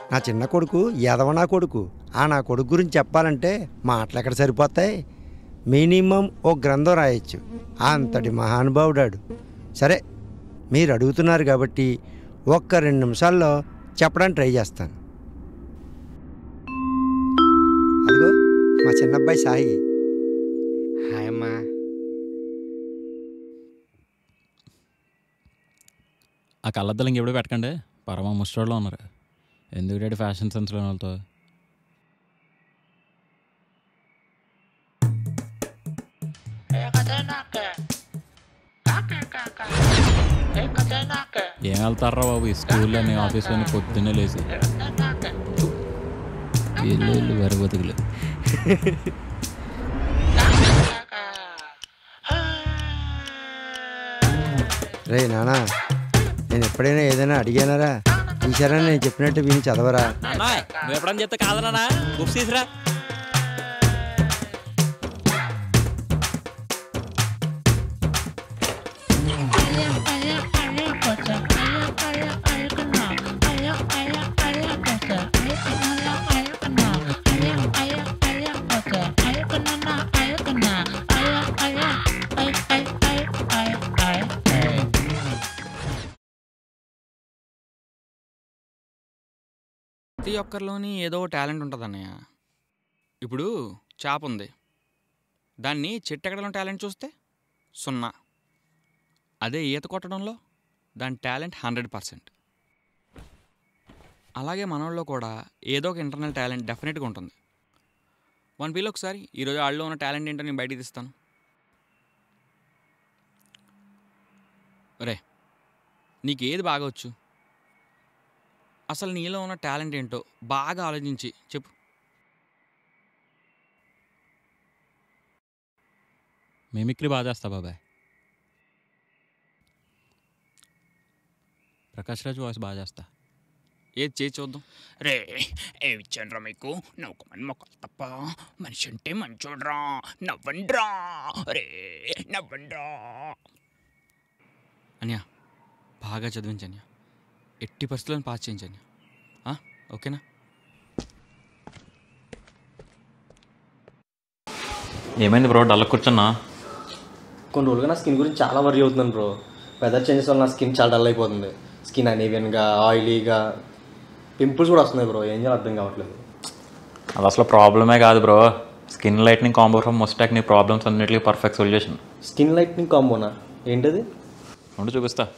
నా చిన్న కొడుకు ఎదవ నా కొడుకు. నా కొడుకు గురించి చెప్పాలంటే మాటలు ఎక్కడ సరిపోతాయి. మినిమం ఓ గ్రంథం రాయొచ్చు. అంతటి మహానుభావుడాడు. సరే, మీరు అడుగుతున్నారు కాబట్టి ఒక్క 2 నిమిషాల్లో చెప్పడానికి ట్రై చేస్తాను. అదిగో మా చిన్నబ్బాయి సాయి. హాయ్ అమ్మా. ఆ కళ్ళద్దాలు ఇంకెప్పుడు పెట్టకండి, పరమ ముస్టోడ్లో ఉన్నారు. ఎందుకు డాడీ ఫ్యాషన్ సెన్స్లో వాళ్ళతో? ఏం వెళ్తారా బాబు, ఈ స్కూల్లోని ఆఫీస్లోని పొద్దున్నే లేచి వీళ్ళు వేరే బతుకులు. రే నానా, నేను ఎప్పుడైనా ఏదైనా అడిగానరా? ఈసారా నేను చెప్పినట్టు విని చదవరా? నువ్వు ఎప్పుడని చెప్తే కాదనా, బుక్స్ తీసురా. ప్రతి ఒక్కరిలోని ఏదో టాలెంట్ ఉంటుంది అన్నయ్య. ఇప్పుడు చేప ఉంది, దాన్ని చెట్టెక్కడంలో టాలెంట్ చూస్తే 0. అదే ఈత కొట్టడంలో దాని టాలెంట్ 100%. అలాగే మనోళ్ళలో కూడా ఏదో ఒక ఇంటర్నల్ టాలెంట్ డెఫినెట్గా ఉంటుంది. వన్ వీల్ ఒకసారి ఈరోజు వాళ్ళలో ఉన్న టాలెంట్ ఏంటో నేను బయటికి తీస్తాను. రే, నీకు ఏది బాగా వచ్చు? అసలు నీలో ఉన్న టాలెంట్ ఏంటో బాగా ఆలోచించి చెప్పు. మిమిక్రీ బాగా చేస్తా బాబాయ్. ప్రకాష్ రాజ్ వాయిస్ బాగా చేస్తా. ఏది చేసి చూద్దాం. రే, ఏమి ఇచ్చానురా మీకు? నవ్వుకోమని మొక్కలు తప్ప మనిషి అంటే మంచోడ్రా, నవ్వండ్రా, రే నవ్వండ్రా. అన్యా బాగా చదివించన్యా, ఎట్టి పరిస్థితులను పాస్ చేయించన్యా. ఓకేనా? ఏమైంది బ్రో, డల్ కూర్చున్నా? కొన్ని రోజులుగా నా స్కిన్ గురించి చాలా వరీ అవుతున్నాను బ్రో. వెదర్ చేంజెస్ వల్ల నా స్కిన్ చాలా డల్ అయిపోతుంది. స్కిన్ అనీవెన్గా, ఆయిలీగా, పింపుల్స్ కూడా వస్తున్నాయి బ్రో. ఏం చేయాలో అర్థం కావట్లేదు. అది అసలు ప్రాబ్లమే కాదు bro. Skin lightning combo from ముస్టాక్ నీ ప్రాబ్లమ్స్ అన్నిటికీ పర్ఫెక్ట్ సొల్యూషన్. స్కిన్ లైట్నింగ్ కాంబోనా? ఏంటది? ఉండి చూపిస్తా.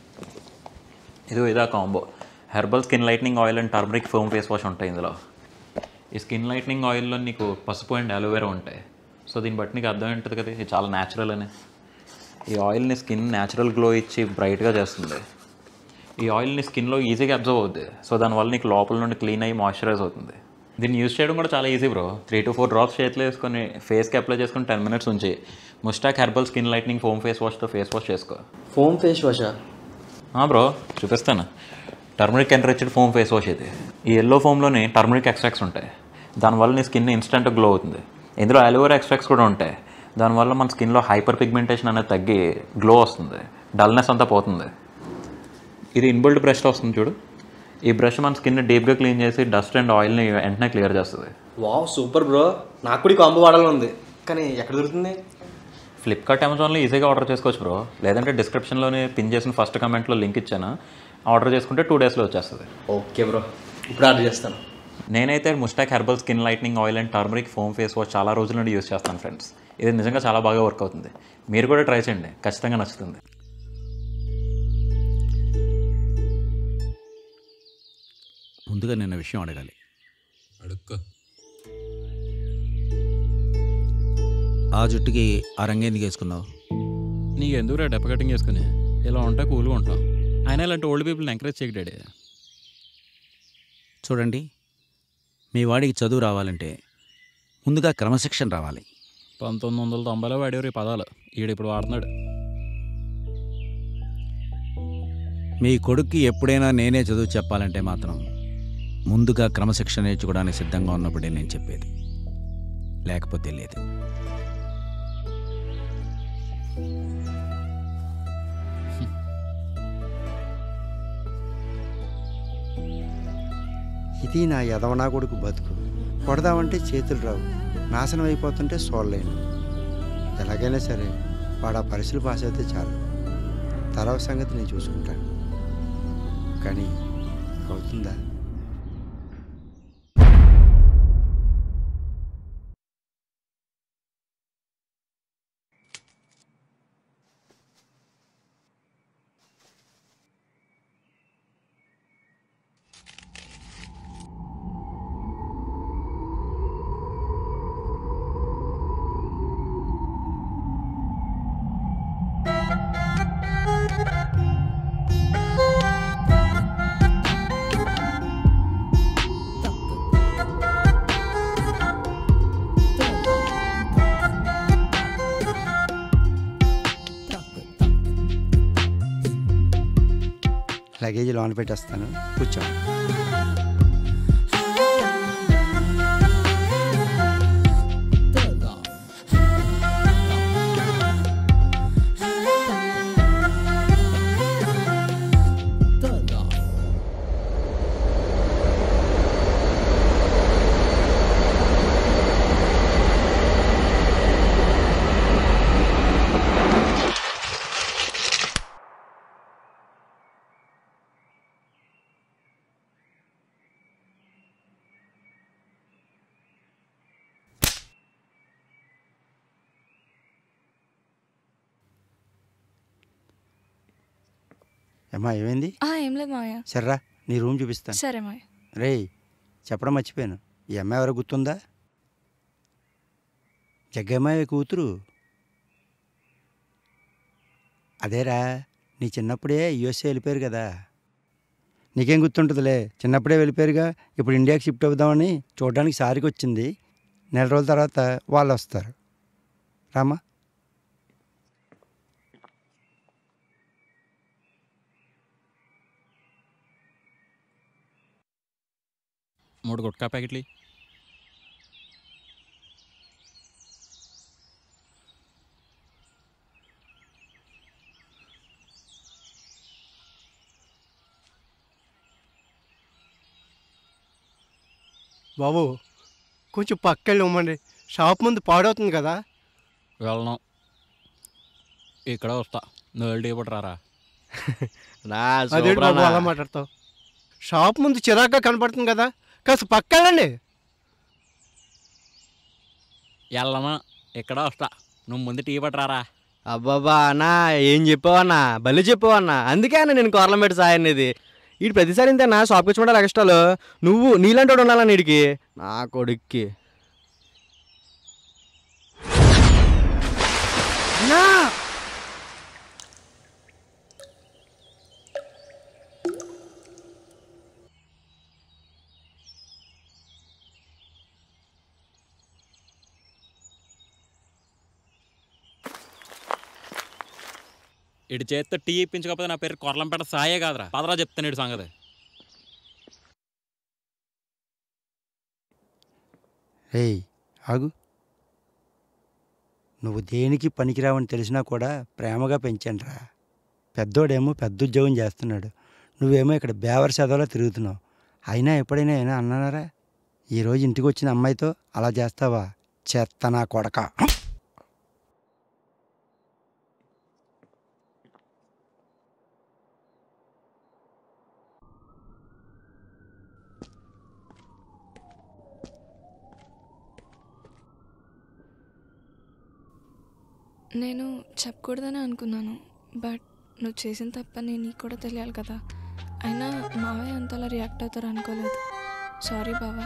ఇదా combo. Herbal skin lightning oil and turmeric foam face wash ఉంటాయి ఇందులో. ఈ స్కిన్ లైట్నింగ్ ఆయిల్లో నీకు పసుపు అండ్ అలోవెరా ఉంటాయి. సో దీన్ని బట్టి నీకు అర్థం ఉంటుంది కదా, ఇది చాలా న్యాచురల్ అని. ఈ ఆయిల్ని స్కిన్ న్యాచురల్ గ్లో ఇచ్చి బ్రైట్గా చేస్తుంది. ఈ ఆయిల్ని స్కిన్లో ఈజీగా అబ్జర్వ్ అవుతుంది. సో దానివల్ల నీకు లోపల నుండి క్లీన్ అయ్యి మాయిశ్చరైజ్ అవుతుంది. దీన్ని యూజ్ చేయడం కూడా చాలా ఈజీ బ్రో. 3 to 4 డ్రాప్స్ చేతిలో వేసుకొని ఫేస్కి అప్లై చేసుకుని 10 minutes ఉంచి ముస్టాక్ herbal skin lightning foam face వాష్తో ఫేస్ వాష్ చేసుకో. ఫోమ్ ఫేస్ వాషా? బ్రో చూపిస్తాను. Turmeric enriched foam face wash ఇది. ఈ ఎల్లో ఫోమ్లోని టర్మరిక్ ఎక్స్ట్రాక్ట్స్ ఉంటాయి. దానివల్ల నీ స్కిన్ ఇన్స్టెంట్ గ్లో అవుతుంది. ఇందులో అలోవెరా ఎక్స్ట్రాక్ట్స్ కూడా ఉంటాయి. దానివల్ల మన స్కిన్లో హైపర్ పిగ్మెంటేషన్ అనేది తగ్గి గ్లో వస్తుంది, డల్నెస్ అంతా పోతుంది. ఇది ఇన్బిల్ట్ బ్రష్లో వస్తుంది చూడు. ఈ బ్రష్ మన స్కిన్ని డీప్గా క్లీన్ చేసి డస్ట్ అండ్ ఆయిల్ని వెంటనే క్లియర్ చేస్తుంది. Wow, super bro. నాకు కూడా కాంబో వాడాలని ఉంది, కానీ ఎక్కడ దొరుకుతుంది? ఫ్లిప్కార్ట్, అమెజాన్లో ఈజీగా ఆర్డర్ చేసుకోవచ్చు బ్రో. లేదంటే డిస్క్రిప్షన్లోనే పిన్ చేసిన ఫస్ట్ కమెంట్లో లింక్ ఇచ్చాను, ఆర్డర్ చేసుకుంటే 2 daysలో వచ్చేస్తుంది. ఓకే బ్రో, ఇప్పుడు ఆర్డర్ చేస్తాను. నేనైతే ముస్టాక్ herbal skin lightning oil and turmeric foam face wash చాలా రోజుల నుండి యూస్ చేస్తాను ఫ్రెండ్స్. ఇది నిజంగా చాలా బాగా వర్క్ అవుతుంది. మీరు కూడా ట్రై చేయండి, ఖచ్చితంగా నచ్చుతుంది. ముందుగా నిన్న విషయం అడగాలి. అడుక్కో. ఆ జుట్టుకి ఆ రంగు ఎందుకు వేసుకున్నావు? నీకు ఎందుకు డెప్ప కటింగ్ వేసుకుని ఇలా ఉంటే కూల్గా ఉంటాం. అయినా ఇలాంటి ఓల్డ్ పీపుల్ని ఎంకరేజ్ చేయడాడే. చూడండి, మీ వాడికి చదువు రావాలంటే ముందుగా క్రమశిక్షణ రావాలి. 1990లో వాడేవారు ఈ పదాలు, ఈడు వాడుతున్నాడు. మీ కొడుక్కి ఎప్పుడైనా నేనే చదువు చెప్పాలంటే మాత్రం ముందుగా క్రమశిక్షణ నేర్చుకోవడానికి సిద్ధంగా ఉన్నప్పుడే నేను చెప్పేది, లేకపోతే లేదు. ఇది నా యదవనా కొడుకు బతుకు. కొడదామంటే చేతులు రావు, నాశనం అయిపోతుంటే చూడలేను. ఎలాగైనా సరే వాడు ఆ పరీక్షలు పాస్ అయితే చాలు, తర్వాత సంగతి నేను చూసుకుంటాను. కానీ అవుతుందా? లగేజ్ లోన్ పెట్టేస్తాను, కూర్చో. అమ్మా ఏమైంది? ఏం లేదు మావయ్య. సర్రా నీ రూమ్ చూపిస్తాను. సరే మావయ్య. రేయ్ చెప్పడం మర్చిపోయాను, ఈ అమ్మాయి ఎవరో గుర్తుందా? జగ్గమ్మాయి కూతురు. అదేరా, నీ చిన్నప్పుడే యూఎస్ఏ వెళ్ళిపోయారు కదా. నీకేం గుర్తుంటుందిలే, చిన్నప్పుడే వెళ్ళిపోయారుగా. ఇప్పుడు ఇండియాకి షిఫ్ట్ అవుదామని చూడడానికి సారికి వచ్చింది. నెల రోజుల తర్వాత వాళ్ళు వస్తారు. రామా. మూడు గుట్కా ప్యాకెట్లు. బాబు కొంచెం పక్కెళ్ళి ఇవ్వమండి, షాప్ ముందు పాడవుతుంది కదా. వెళ్ళను, ఇక్కడ వస్తా. నువ్వు వెళ్ళి ఇప్పుడు రారా. అదే బాబు అలా మాట్లాడతావు, షాప్ ముందు చిరాగ్గా కనపడుతుంది కదా, కాస్త పక్కెళ్ళండి. వెళ్ళను, ఇక్కడ వస్తా. నువ్వు ముందు టీ పట్టరారా. అబ్బాబా అన్న ఏం చెప్పావన్నా, భలే చెప్పావన్నా. అందుకే అన్న నేను కోరలం పెట్టి సాయం అనేది. వీడు ప్రతిసారి ఇంతేనా షాప్కి వచ్చి ఉండాలి ఎక్స్ట్రాలు. నువ్వు నీలాంటి వాడు ఉండాలన్న వీడికి, నా కొడుక్కి. ఇటు చేతితో టీ ఇప్పించకపోతే నా పేరు కొర్లంపేట సాయే కాదురా. పదరా చెప్తాను ఇటు సంగతి. రేయ్ ఆగు. నువ్వు దేనికి పనికిరావని తెలిసినా కూడా ప్రేమగా పెంచానురా. పెద్దోడేమో పెద్ద ఉద్యోగం చేస్తున్నాడు, నువ్వేమో ఇక్కడ బేవర్ చదవలా తిరుగుతున్నావు. అయినా ఎప్పుడైనా అయినా అన్నారా, ఈరోజు ఇంటికి వచ్చిన అమ్మాయితో అలా చేస్తావా? చెత్త నా కొడక. నేను చెప్పకూడదని అనుకున్నాను, బట్ నువ్వు చేసిన తప్పని నీకు కూడా తెలియాలి కదా. అయినా మావయ్య అంతలా రియాక్ట్ అవుతారు అనుకోలేదు. సారీ బావా.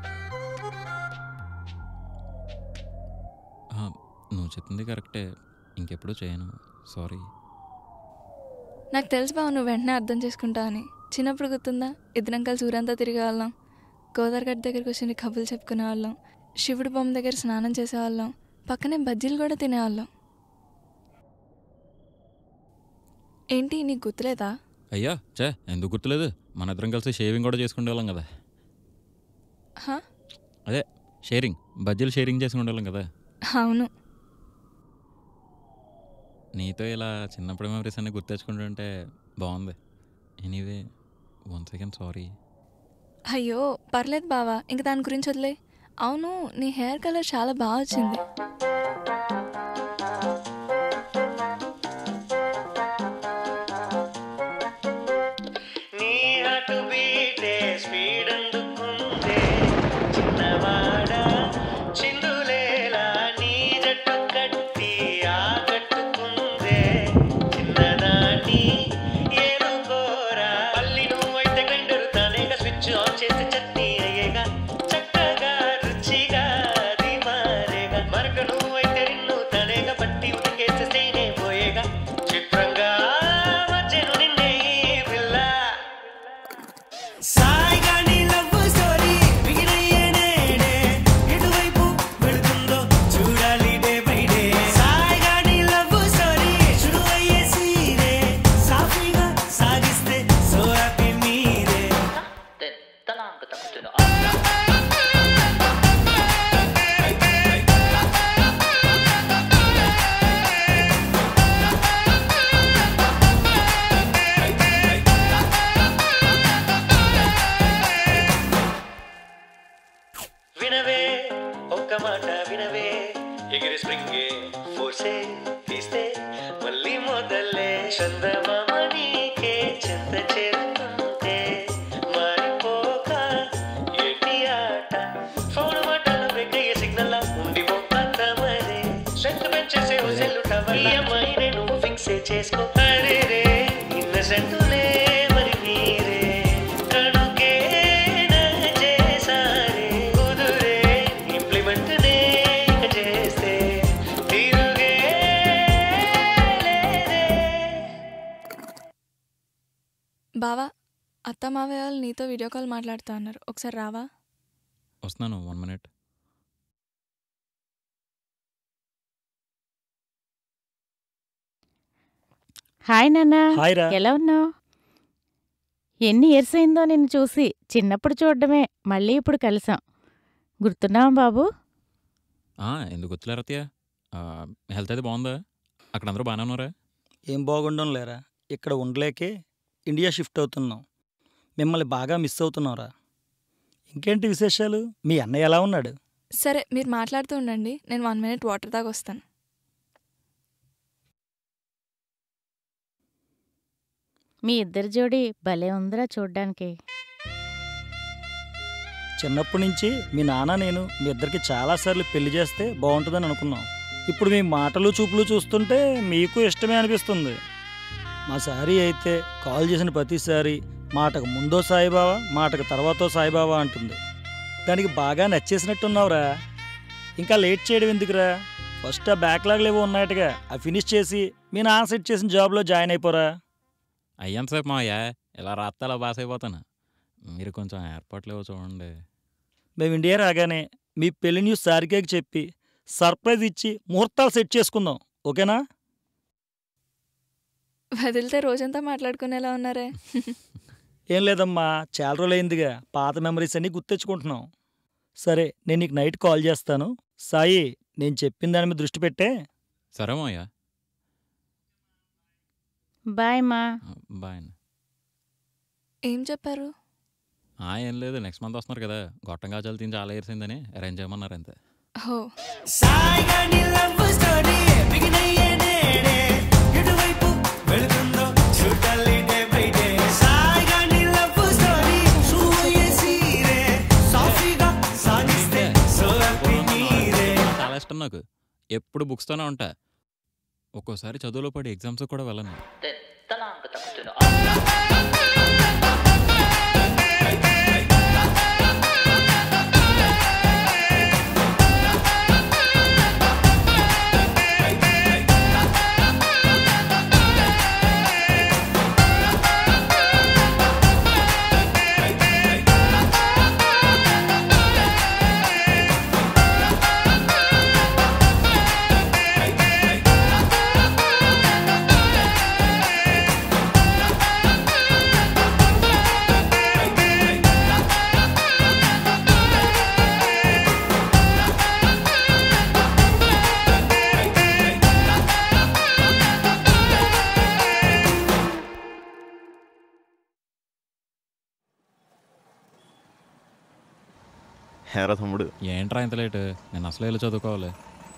నువ్వు చెప్పింది కరెక్టే, ఇంకెప్పుడు చేయను. సారీ. నాకు తెలుసు బావ నువ్వు వెంటనే అర్థం చేసుకుంటా అని. చిన్నప్పుడు గుర్తుందా, ఇద్దరం కలిసి ఊరంతా తిరిగే వాళ్ళం, గోదావరిగడ్డ దగ్గరికి వచ్చి కబుర్లు చెప్పుకునే వాళ్ళం, శివుడి బొమ్మ దగ్గర స్నానం చేసేవాళ్ళం, పక్కనే బజ్జీలు కూడా తినేవాళ్ళం. ఏంటి నీకు గుర్తులేదా? అయ్యా చే, ఎందుకు గుర్తులేదు? మన ఇద్దరం కలిసి షేవింగ్ కూడా చేసుకునే వాళ్ళం కదా. అదే షేరింగ్, బజ్జీలు షేరింగ్ చేసుకునే వాళ్ళం కదా. అవును. నీతో ఇలా చిన్నప్పుడు మెమరీస్ అన్నీ గుర్తు తెచ్చుకుంటుంటే బాగుంది. Anyway once again sorry. అయ్యో పర్లేదు బావా, ఇంక దాని గురించి వదిలే. అవును, నీ హెయిర్ కలర్ చాలా బాగా వచ్చింది. బావా, అత్త మావయ్య వాళ్ళు నీతో వీడియో కాల్ మాట్లాడుతా అన్నారు, ఒకసారి రావా? వస్తున్నాను, 1 minute. హాయ్ నాన్న, హాయ్ రా. ఎలా ఉన్నావు? ఎన్ని ఇయర్స్ అయిందో నిన్ను చూసి. చిన్నప్పుడు చూడడమే, మళ్ళీ ఇప్పుడు కలిసాం. గుర్తున్నావా బాబు? ఎందుకు గుర్తులేరు అత్తయ్య? హెల్త్ అయితే బాగుందా? అక్కడ అందరూ బాగానే ఉన్నారా? ఏం బాగుండం లేరా, ఇక్కడ ఉండలేకే ఇండియా షిఫ్ట్ అవుతున్నాం. మిమ్మల్ని బాగా మిస్ అవుతున్నావురా. ఇంకేంటి విశేషాలు? మీ అన్నయ్య ఎలా ఉన్నాడు? సరే, మీరు మాట్లాడుతూ ఉండండి, నేను 1 minute వాటర్ దాకా వస్తాను. మీ ఇద్దరి జోడి భలే ఉందిరా చూడ్డానికి. చిన్నప్పటి నుంచి మీ నాన్న నేను మీ ఇద్దరికి చాలాసార్లు పెళ్లి చేస్తే బాగుంటుందని అనుకున్నాం. ఇప్పుడు మీ మాటలు చూపులు చూస్తుంటే మీకు ఇష్టమే అనిపిస్తుంది. మా సారీ అయితే కాల్ చేసిన ప్రతిసారి మాటకు ముందో సాయిబావా, మాటకు తర్వాతో సాయిబావా అంటుంది. దానికి బాగా నచ్చేసినట్టున్నావురా. ఇంకా లేట్ చేయడం ఎందుకురా? ఫస్ట్ ఆ బ్యాక్లాగ్లు ఏవో ఉన్నాయటగా, అవి ఫినిష్ చేసి మీ నాన్న సెట్ చేసిన జాబ్లో జాయిన్ అయిపోరా. అయ్యంతసేపు మావయ్య, ఇలా రాత్రి అలా పాస్ అయిపోతాను. మీరు కొంచెం ఏర్పాట్లు ఏవో చూడండి. మేము ఇండియా రాగానే మీ పెళ్లి న్యూస్ సారికేకి చెప్పి సర్ప్రైజ్ ఇచ్చి ముహూర్తాలు సెట్ చేసుకుందాం, ఓకేనా? వదిలితే రోజంతా మాట్లాడుకునేలా ఉన్నారే. ఏం లేదమ్మా, చాలా రోజులైందిగా, పాత మెమరీస్ అన్నీ గుర్తెచ్చుకుంటున్నాం. సరే, నేను నీకు నైట్ కాల్ చేస్తాను. సాయి, నేను చెప్పిన దాని మీద దృష్టి పెట్టే. సరే మావయ్య. బాయ్ మా. బాయ్. ఏం చెప్పారు? ఏం లేదు, నెక్స్ట్ మంత్ వస్తున్నారు కదా, గొట్టం గాజాలు తిని చాలా ఏర్సిందని అరేంజ్ చేయమన్నారు అంతే. హో, చాలా ఇష్టం నాకు. ఎప్పుడు బుక్స్తోనే ఉంటా. ఒక్కోసారి చదువులో పడి ఎగ్జామ్స్ కూడా వెళ్ళను. హేరా తమ్ముడు. ఏంట్రా ఇంత లేట్? నేను అసలు వెళ్ళి చదువుకోవాలి.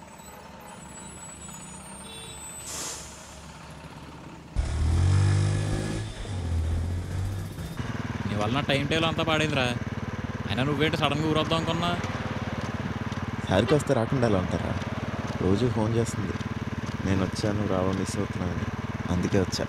నీ వల్ల టైం టేబుల్ అంతా పాడైందిరా. అయినా నువ్వేంటి సడన్గా ఊరొద్దాం అనుకున్నా? సారికి వస్తే రాకుండా ఎలా ఉంటారా? రోజు ఫోన్ చేస్తుంది, నేను వచ్చాను రావా మిస్ అవుతున్నాను, అందుకే వచ్చా.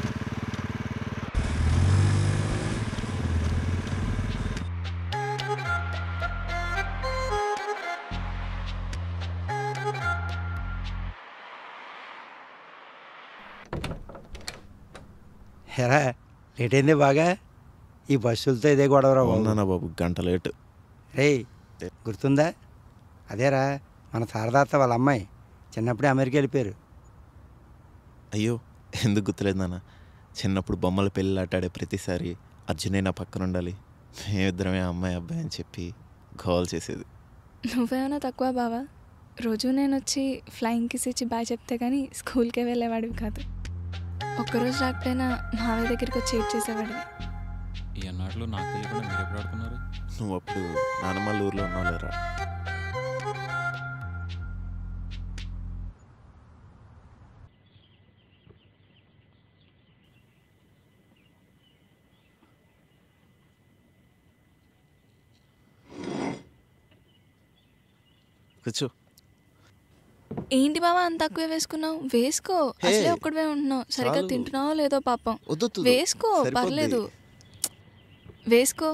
హెరా లేట్ అయింది బాగా. ఈ బస్సులతో ఇదే గొడవరా అవునా బాబు, గంట లేటు. రే గుర్తుందా? అదేరా మన శారదాత్త వాళ్ళ అమ్మాయి చిన్నప్పుడే అమెరికా వెళ్ళిపోయారు. అయ్యో ఎందుకు గుర్తులేదు నాన్న. చిన్నప్పుడు బొమ్మల పెళ్ళి ఆటాడే ప్రతిసారి అర్జునే నా పక్కన ఉండాలి, మేమిద్దరమే అమ్మాయి అబ్బాయి అని చెప్పి కాల్ చేసేది. నువ్వేమైనా తక్కువ బావా? రోజు నేను వచ్చి ఫ్లయింగ్ కిస్ ఇచ్చి బాయ్ చెప్తే కానీ స్కూల్కే వెళ్ళేవాడివి కాదు. ఒక్కరోజు రాకపోయినా మావయ్య దగ్గరికి వచ్చి ఏడ్ చేసేవాడివి. ఈ అన్నాట్లో నాకు తెలియకుండా మీరు ఎప్పుడు ఆడుకున్నారు? నువ్వు అప్పుడు నానమ్మ ఊర్లో ఉన్నావులేరా. కూర్చో. ఏంటి బావా అంత తక్కువే వేసుకున్నావు? వేసుకో, అసలే ఒక్కడివే ఉంటున్నావు. సరిగ్గా తింటున్నావో లేదో పాపం. వేసుకో, పర్లేదు వేసుకో.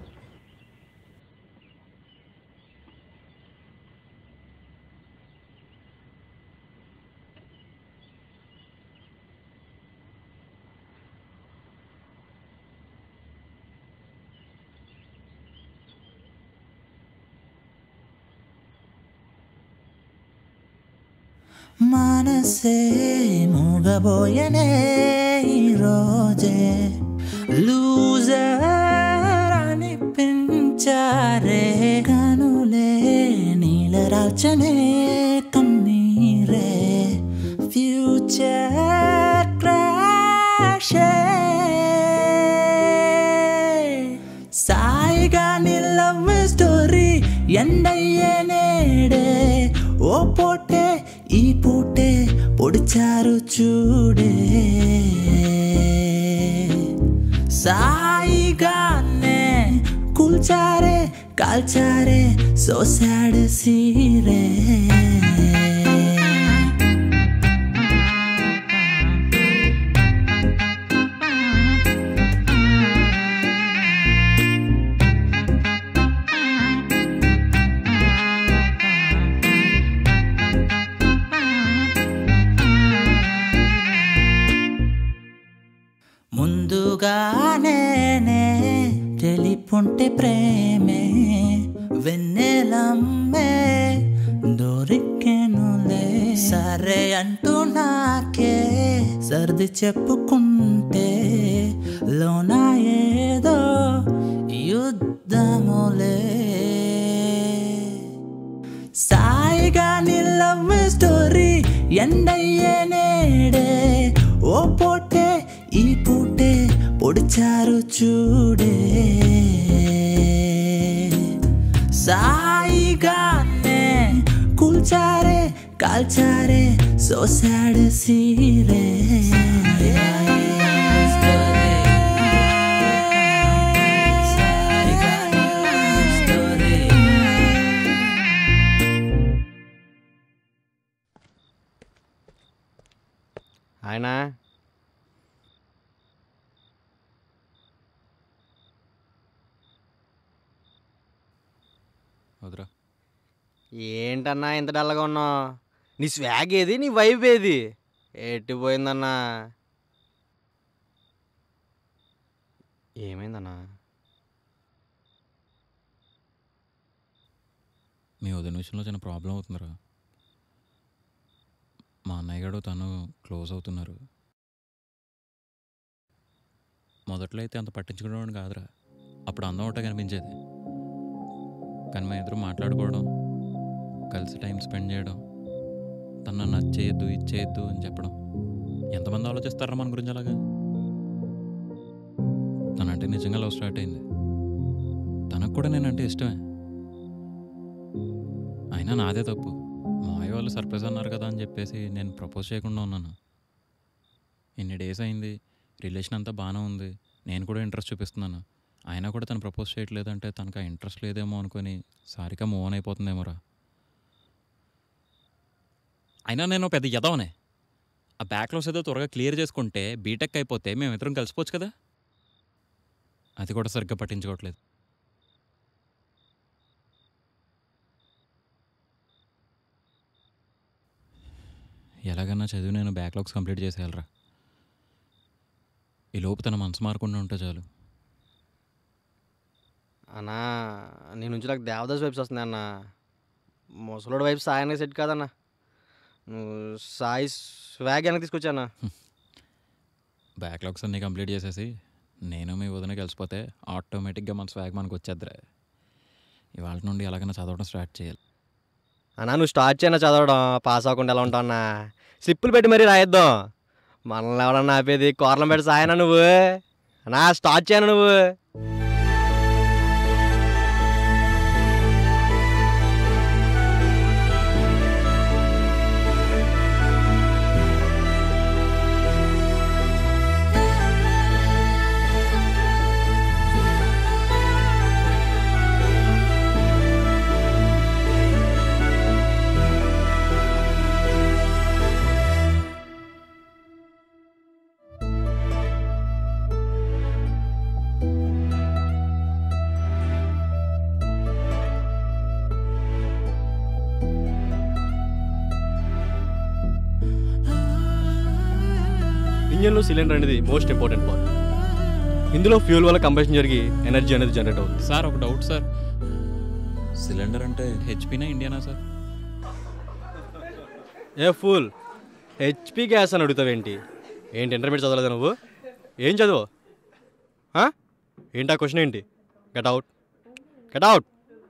మనసే మూగబోయనే ఈరోజే, లూజర్ అనిపించారే, కనులే నీలరాల్చనే కన్నీరే, ఫ్యూచర్ క్రాషే, సాయిగా నీ లవ్ స్టోరీ ఎండయ్యే నేడే, ఓ పోటే ఈ పూటే పొడిచారు చూడే, సాయిగానే కూల్చారే కాల్చారే సో సాడ్ సీరే. ముందుగానే తెలిపుంటే ప్రేమే వెన్నెలమ్మే దొరికెనులే, సరే అంటూ నాకే సర్ది చెప్పుకుంటే లోన ఏదో యుద్ధములే, సాయిగా నీ లవ్ స్టోరీ ఎండయ్యే నేడే, ఓ పోటే ఈ పూటే పొడిచారు చూడే, సాయిగానే కూల్చారే కాల్చారే సో సాడ్ సీరే. ఆయన వద్దురా. ఏంటన్నా ఇంత డల్గా ఉన్నావు? నీ స్వాగ్ ఏది, నీ వైబ్ ఏది? ఎట్టిపోయిందన్నా? ఏమైందన్నా? మీ వదిన విషయంలో చిన్న ప్రాబ్లం అవుతుందిరా. మా అన్నయ్య గారు తను క్లోజ్ అవుతున్నారు. మొదట్లో అయితే అంత పట్టించుకునేవాడిని కాదురా. అప్పుడు అందం ఒకటే కనిపించేది. కానీ మా ఇద్దరు మాట్లాడుకోవడం, కలిసి టైం స్పెండ్ చేయడం, తను నన్ను చేయొద్దు ఇచ్చేయద్దు అని చెప్పడం, ఎంతమంది ఆలోచిస్తారా మన గురించి అలాగా? తనంటే నిజంగా లవ్ స్టార్ట్ అయింది. తనకు కూడా నేనంటే ఇష్టమే. అయినా నాదే తప్పు. మావయ్య వాళ్ళు సర్ప్రైజ్ అన్నారు కదా అని చెప్పేసి నేను ప్రపోజ్ చేయకుండా ఉన్నాను. ఇన్ని డేస్ అయింది, రిలేషన్ అంతా బాగానే ఉంది, నేను కూడా ఇంట్రెస్ట్ చూపిస్తున్నాను. అయినా కూడా తను ప్రపోజ్ చేయట్లేదంటే తనకు ఆ ఇంట్రెస్ట్ లేదేమో అనుకొని సారిగా మూవ్ ఆన్ అయిపోతుందేమోరా. అయినా నేను పెద్ద ఎదవనే. ఆ బ్యాక్లాగ్స్ ఏదో త్వరగా క్లియర్ చేసుకుంటే బీటెక్ అయిపోతే మేమిద్దరం కలిసిపోవచ్చు కదా. అది కూడా సరిగ్గా పట్టించుకోవట్లేదు. ఎలాగన్నా చదివి నేను బ్యాక్లాగ్స్ కంప్లీట్ చేసేయాలరా. ఈ లోపు తన మనసు మారకుండా ఉంటే చాలు. అన్నా నీ నుంచి నాకు దేవదాస్ వైబ్స్ వస్తుంది అన్న. ముసలోడు వైపు సాయానికి సెట్ కాదన్న. నువ్వు సాయి స్వాగ్ వెనక్కి తీసుకొచ్చా అన్న. బ్యాక్లాగ్స్ అన్నీ కంప్లీట్ చేసేసి నేను మీ వదిన కలిసిపోతే ఆటోమేటిక్గా మన స్వాగ్ మనకు వచ్చేద్దరా. ఇవాళ నుండి ఎలాగైనా చదవడం స్టార్ట్ చేయాలి. అన్నా నువ్వు స్టార్ట్ చేయనా చదవడం, పాస్ అవ్వకుండా ఎలా ఉంటావు అన్నా. స్లిప్పులు పెట్టి మరీ రాయిద్దాం. మనల్ని ఎవడన్నా ఆపేది? కోర్లం పెట్టి సాయనా నువ్వు. అన్నా స్టార్ట్ చేయను నువ్వు. ఇంజన్లో సిలిండర్ అనేది మోస్ట్ ఇంపార్టెంట్ పార్ట్. ఇందులో ఫ్యూల్ వల్ల కంబషన్ జరిగి ఎనర్జీ అనేది జనరేట్ అవుతుంది. సార్ ఒక డౌట్ సార్, సిలిండర్ అంటే హెచ్పీనా ఇండియానా సార్? ఏ ఫుల్ హెచ్పి గ్యాస్ అని అడుగుతావేంటి? ఏంటి ఇంటర్మీడియట్ చదవలేదా నువ్వు? ఏం చదువు? ఏంటి ఆ క్వశ్చన్ ఏంటి? Get out, get out.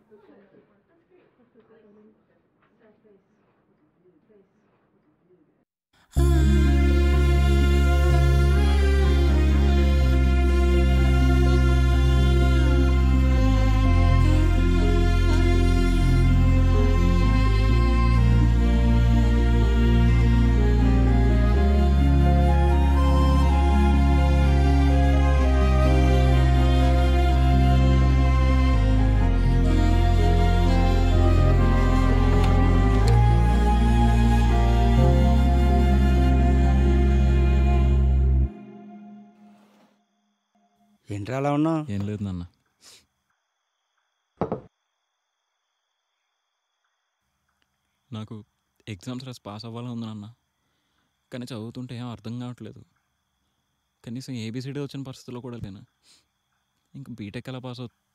ఏంట్రా అలా ఉన్నావు? ఏం లేదు నాన్న. నాకు ఎగ్జామ్స్ రాసి పాస్ అవ్వాలని ఉంది నాన్న, కానీ చదువుతుంటే ఏం అర్థం కావట్లేదు. కనీసం ఏబిసిడి వచ్చిన పరిస్థితుల్లో కూడా లేను. ఇంకా బీటెక్ ఎలా పాస్ అవుతుంది?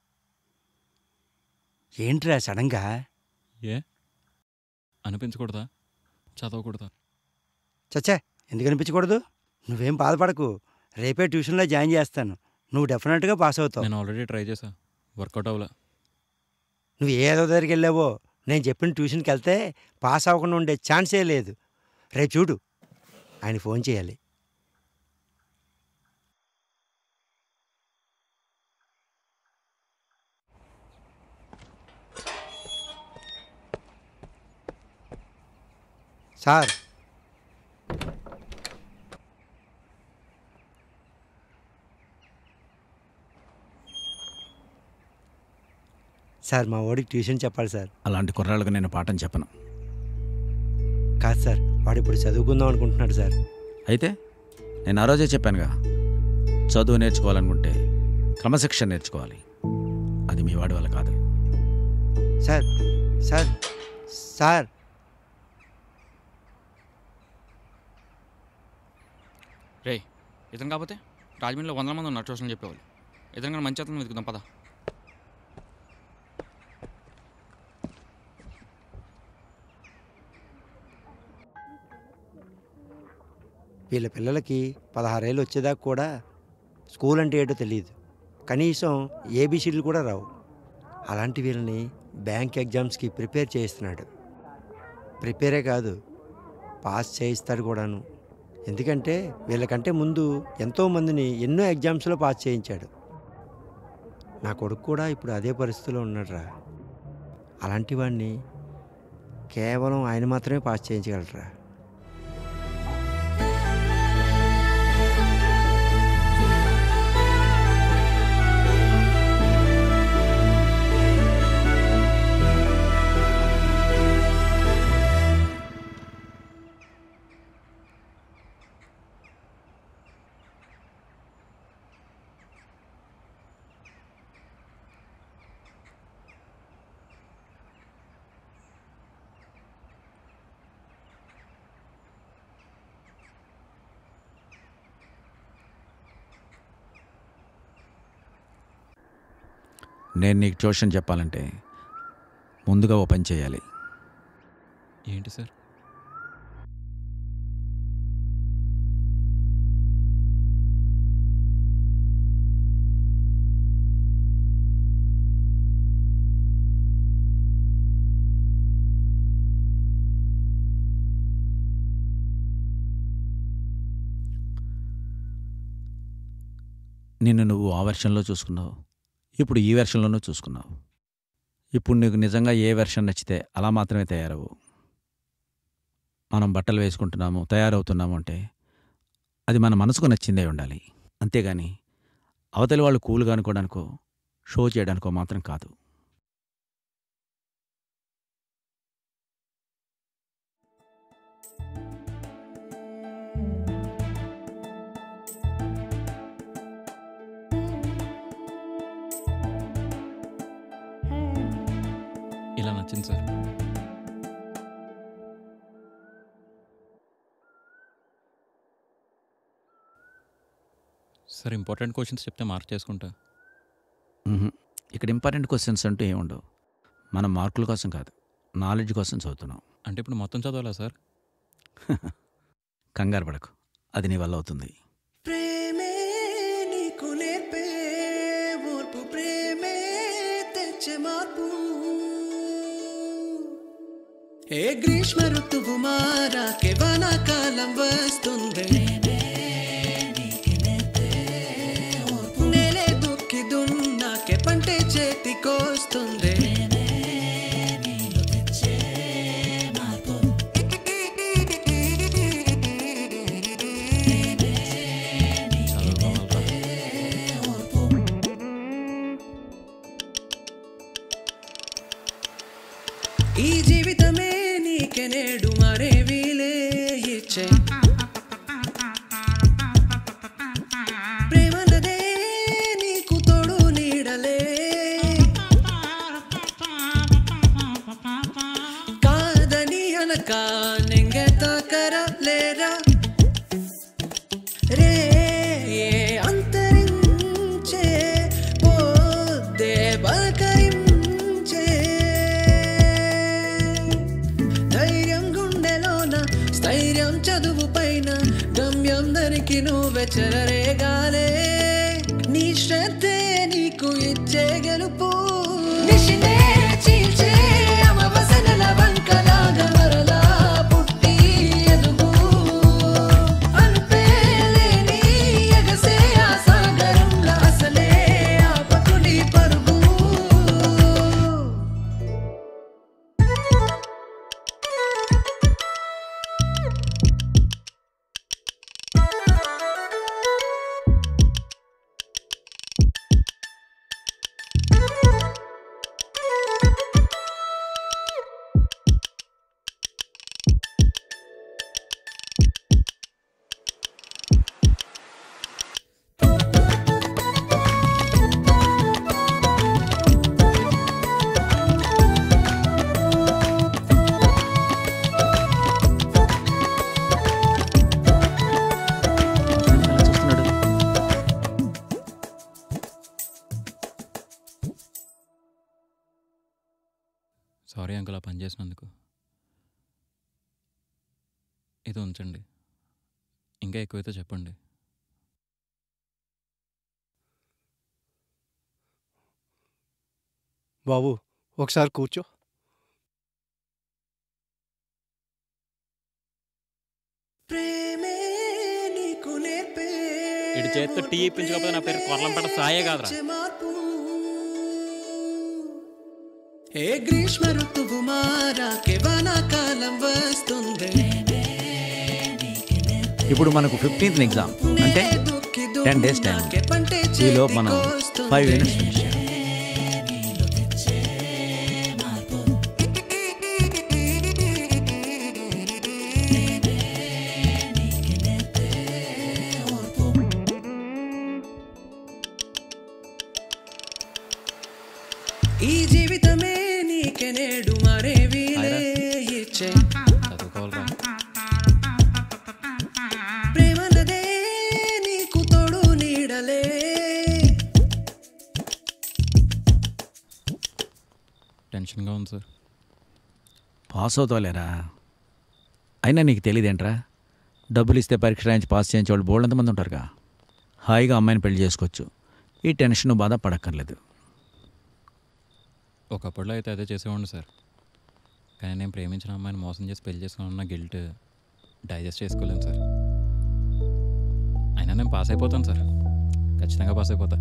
ఏంట్రా సడన్గా? ఏ అనిపించకూడదా? చదవకూడదా? చచ్చా, ఎందుకు అనిపించకూడదు? నువ్వేం బాధపడకు, రేపే ట్యూషన్లో జాయిన్ చేస్తాను. నువ్వు డెఫినెట్గా పాస్ అవుతావు. నేను ఆల్రెడీ ట్రై చేశా, వర్కౌట్ అవ్వలే. నువ్వు ఏదో దగ్గరికి వెళ్ళావో, నేను చెప్పిన ట్యూషన్కి వెళ్తే పాస్ అవ్వకుండా ఉండే ఛాన్సే లేదు. రేపు చూడు, ఆయన ఫోన్ చేయాలి. సార్, సార్ మా వాడికి ట్యూషన్ చెప్పాలి సార్. అలాంటి కుర్రాళ్ళకు నేను పాఠం చెప్పను. కాదు సార్, వాడు ఇప్పుడు చదువుకుందాం అనుకుంటున్నాడు సార్. అయితే నేను ఆ రోజే చెప్పానుగా, చదువు నేర్చుకోవాలనుకుంటే క్రమశిక్షణ నేర్చుకోవాలి. అది మీ వాడి వల్ల కాదు. సార్ సార్ సార్ రే, ఇతను కాకపోతే రాజమండ్రిలో 100 మంది ఉన్నారు ట్యూషన్ చెప్పేవాళ్ళు. ఇతను కానీ మంచి అతను వెతుకుదాం పద. వీళ్ళ పిల్లలకి 16 ఏళ్ళు వచ్చేదాకా కూడా స్కూల్ అంటే ఏంటో తెలియదు, కనీసం ఏబిసిడీలు కూడా రావు. అలాంటి వీళ్ళని బ్యాంక్ ఎగ్జామ్స్కి ప్రిపేర్ చేయిస్తున్నాడు. ప్రిపేరే కాదు, పాస్ చేయిస్తాడు కూడాను. ఎందుకంటే వీళ్ళకంటే ముందు ఎంతోమందిని ఎన్నో ఎగ్జామ్స్లో పాస్ చేయించాడు. నా కొడుకు కూడా ఇప్పుడు అదే పరిస్థితిలో ఉన్నాడురా. అలాంటి వాడిని కేవలం ఆయన మాత్రమే పాస్ చేయించగలరా? నేను నీకు ట్యూషన్ చెప్పాలంటే ముందుగా ఓ పని చేయాలి. ఏంటి సార్? నిన్ను నువ్వు ఆ వెర్షన్లో చూసుకున్నావు, ఇప్పుడు ఈ వెర్షన్లోనూ చూసుకున్నావు. ఇప్పుడు నీకు నిజంగా ఏ వెర్షన్ నచ్చితే అలా మాత్రమే తయారవు. మనం బట్టలు వేసుకుంటున్నాము, తయారవుతున్నాము అంటే అది మన మనసుకు నచ్చిందే ఉండాలి. అంతేగాని అవతలి వాళ్ళు కూల్గా అనుకోవడానికో షో చేయడానికో మాత్రం కాదు. ఇలా నచ్చింది సార్. సార్ ఇంపార్టెంట్ క్వశ్చన్స్ చెప్తే మార్క్ చేసుకుంటా. ఇక్కడ ఇంపార్టెంట్ క్వశ్చన్స్ అంటూ ఏముండవు. మనం మార్కుల కోసం కాదు, నాలెడ్జ్ కోసం చదువుతున్నాం. అంటే ఇప్పుడు మొత్తం చదవాలా సార్? కంగారు పడకు, అది నీ వల్ల అవుతుంది. ప్రేమే నీకు నేర్పే ఓర్పు, ప్రేమే తెచ్చే మార్పు. ఏ గ్రీష్మ ఋతువు మారాకే వానాకాలం వస్తుంది. నేలే దుక్కి దున్నాకే పంటే చేతికొస్తుంది. ఈ జీవితమే నీకే నేడు మరే వీలే ఇచ్చే. ప్రేమన్నదే నీకు తోడు నీడలే. కాదని అనక నెంగెతాకర లేరా రే అంతరించే పోద్దే బలకరించే. ధైర్యం గుండెలోన స్థైర్యం చదువు పైన గమ్యం దరికి నువ్వే చెలరేగాలే. నీ శ్రద్ధే నీకు ఇచ్చే గెలుపు. నిశినే చీల్చే అమవసనల వంకలాగా మరలా పుట్టి ఎదుగు. అనుపేలేని ఎగసే ఆ సాగరంలా అసలే ఆపకుని పరుగు. సారీ అంకుల్, ఆ పని చేసినందుకు. ఇది ఉంచండి, ఇంకా ఎక్కువైతే చెప్పండి. బాబు ఒకసారి కూర్చో. ప్రేమే నీకు నేర్పే ఇటు చేతితో టీ ఇప్పించకపోతే నా పేరు కొర్లంపేట సాయే కాదురా. మార్పు. ఏ గ్రీష్మ ఋతువు మారాకే వానాకాలం వస్తుంది. ఇప్పుడు మనకు 15th ఎగ్జామ్ అంటే 10 days టైం. ఈలో మనం 5 యూనిట్స్ ఫినిష్ చేయాలి. ఈ జీవితమే నీకే నేడు మరే వీలే ఇచ్చే ప్రేమలదే నీకు తోడు నీడలే. టెన్షన్గా ఉంది సార్. పాస్ అవుతావులేరా. అయినా నీకు తెలియదేంట్రా, డబ్బులు ఇస్తే పరీక్ష రాయించి పాస్ చేయించే వాళ్ళు బోల్డంతమంది ఉంటారుగా. హాయిగా అమ్మాయిని పెళ్లి చేసుకోవచ్చు. ఈ టెన్షన్ బాధ పడక్కర్లేదు. ఒకప్పుడులో అయితే అదే చేసేవాడిని సార్. కానీ నేను ప్రేమించిన అమ్మాయిని మోసం చేసి పెళ్లి చేసుకున్న గిల్ట్ డైజెస్ట్ చేసుకోలేను సార్. అయినా నేను పాస్ అయిపోతాను సార్, ఖచ్చితంగా పాస్ అయిపోతా.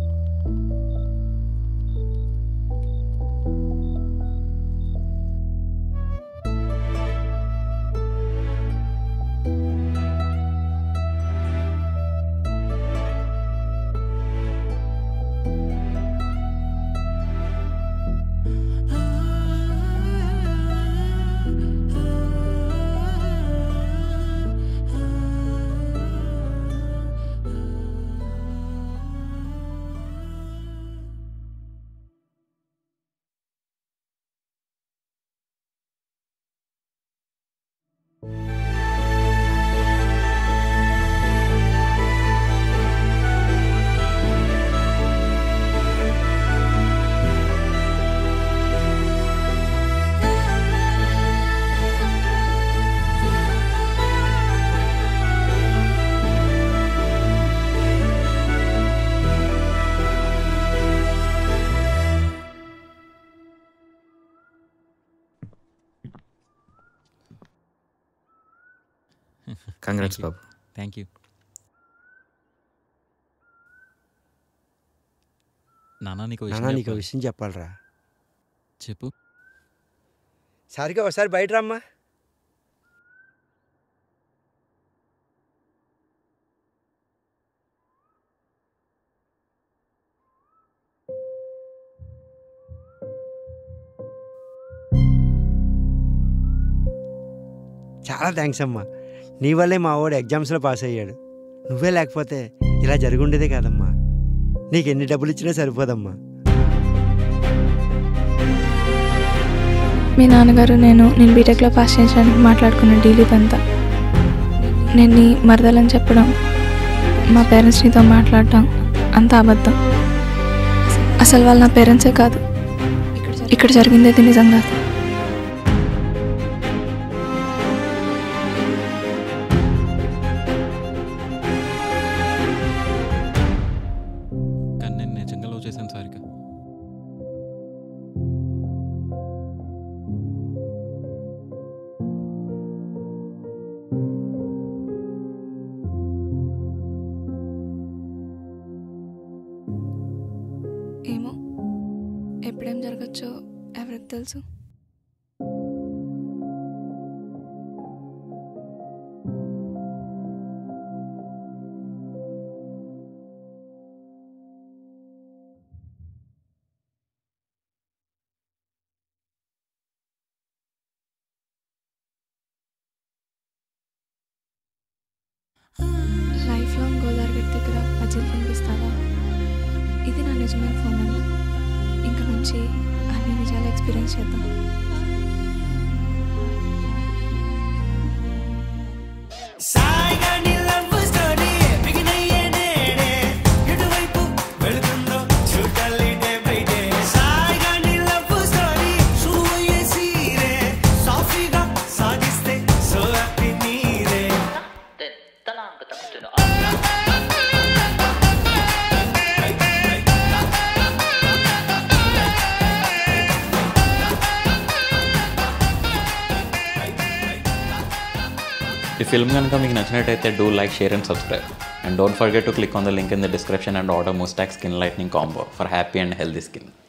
కంగ్రాట్స్ బాబు. Thank you. నానా నీకు విషయం చెప్పాలరా. చెప్పు. సారిగా ఒకసారి బయట రమ్మా. చాలా థ్యాంక్స్ అమ్మా. నీ వల్లే మా వాడు ఎగ్జామ్స్లో పాస్ అయ్యాడు. నువ్వే లేకపోతే ఇలా జరుగుండేదే కాదమ్మా. నీకు ఎన్ని డబ్బులు ఇచ్చినా సరిపోదమ్మా. మీ నాన్నగారు నేను బీటెక్లో పాస్ చేయించడానికి మాట్లాడుకున్న డీల్ ఇదంతా. నేను నీ మరదలని చెప్పడం, మా పేరెంట్స్ నీతో మాట్లాడటం అంతా అబద్ధం. అసలు వాళ్ళు నా పేరెంట్సే కాదు. ఇక్కడ జరిగింది నిజం కాదు. కానీ నేను నిజంగా లవ్ చేశాను సారిక. ఏమో ఎప్పుడేం జరగచ్చో ఎవరికి తెలుసు. లైఫ్ లాంగ్ గోదావరి దగ్గర పజిల్ కనిపిస్తావా? ఇది నా నిజమైన ఫోన్ నెంబర్. ఇంక నుంచి అన్ని నిజాలు ఎక్స్పీరియన్స్ చేద్దాం. ఈ ఫిల్మ్ కనుక మీకు నచ్చినట్టయితే do like, share and subscribe. And don't forget to click on the link in the description and order Mustang Skin Lightening Combo for happy and healthy skin.